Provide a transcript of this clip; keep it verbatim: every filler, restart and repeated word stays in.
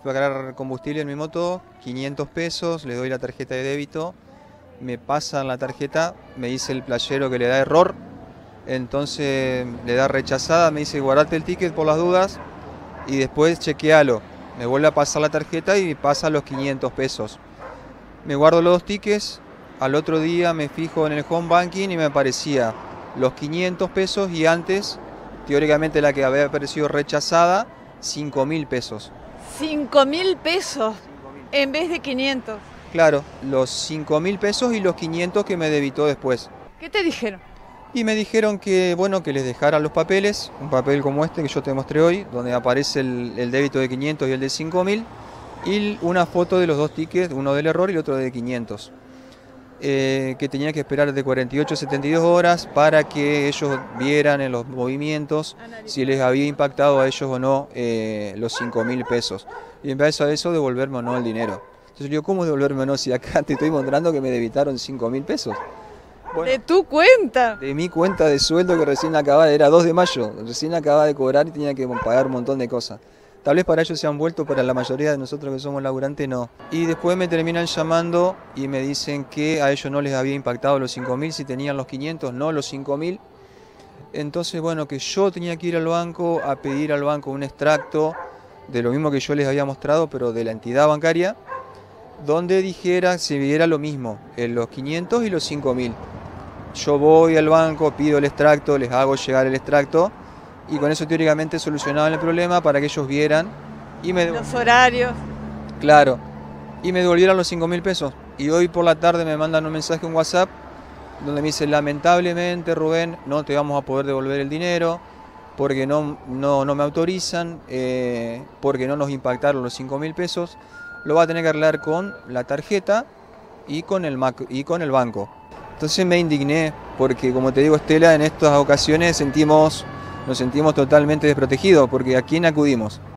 Fui a cargar combustible en mi moto, quinientos pesos, le doy la tarjeta de débito, me pasan la tarjeta, me dice el playero que le da error, entonces le da rechazada, me dice guardate el ticket por las dudas y después chequealo. Me vuelve a pasar la tarjeta y me pasa los quinientos pesos. Me guardo los dos tickets, al otro día me fijo en el home banking y me aparecía los quinientos pesos y antes, teóricamente la que había aparecido rechazada, cinco mil pesos. cinco mil pesos en vez de quinientos. Claro, los cinco mil pesos y los quinientos que me debitó después. ¿Qué te dijeron? Y me dijeron que, bueno, que les dejara los papeles, un papel como este que yo te mostré hoy, donde aparece el, el débito de quinientos y el de cinco mil, y una foto de los dos tickets, uno del error y el otro de quinientos. Eh, que tenía que esperar de cuarenta y ocho a setenta y dos horas para que ellos vieran en los movimientos si les había impactado a ellos o no eh, los cinco mil pesos. Y en base a eso devolverme o no el dinero. Entonces yo digo, ¿cómo devolverme o no si acá te estoy mostrando que me debitaron cinco mil pesos? Bueno, ¿de tu cuenta? De mi cuenta de sueldo que recién acababa, era dos de mayo, recién acababa de cobrar y tenía que pagar un montón de cosas. Tal vez para ellos se han vuelto, para la mayoría de nosotros que somos laburantes no. Y después me terminan llamando y me dicen que a ellos no les había impactado los cinco mil, si tenían los quinientos, no los cinco mil. Entonces, bueno, que yo tenía que ir al banco a pedir al banco un extracto de lo mismo que yo les había mostrado, pero de la entidad bancaria, donde dijera, se viera lo mismo, en los quinientos y los cinco mil. Yo voy al banco, pido el extracto, les hago llegar el extracto, y con eso teóricamente solucionaban el problema para que ellos vieran y me los horarios. Claro, y me devolvieran los cinco mil pesos. Y hoy por la tarde me mandan un mensaje en WhatsApp donde me dicen, lamentablemente Rubén, no te vamos a poder devolver el dinero porque no, no, no me autorizan, eh, porque no nos impactaron los cinco mil pesos, lo va a tener que arreglar con la tarjeta y con el, mac y con el banco. Entonces me indigné porque, como te digo, Estela, en estas ocasiones sentimos... nos sentimos totalmente desprotegidos, porque ¿a quién acudimos?